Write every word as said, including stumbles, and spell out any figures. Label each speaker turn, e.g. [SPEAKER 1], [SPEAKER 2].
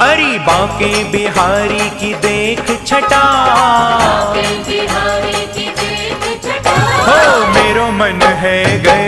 [SPEAKER 1] हरि बांके बिहारी की देख छटा,
[SPEAKER 2] बिहारी की देख छटा।
[SPEAKER 1] हो मेरो मन है गया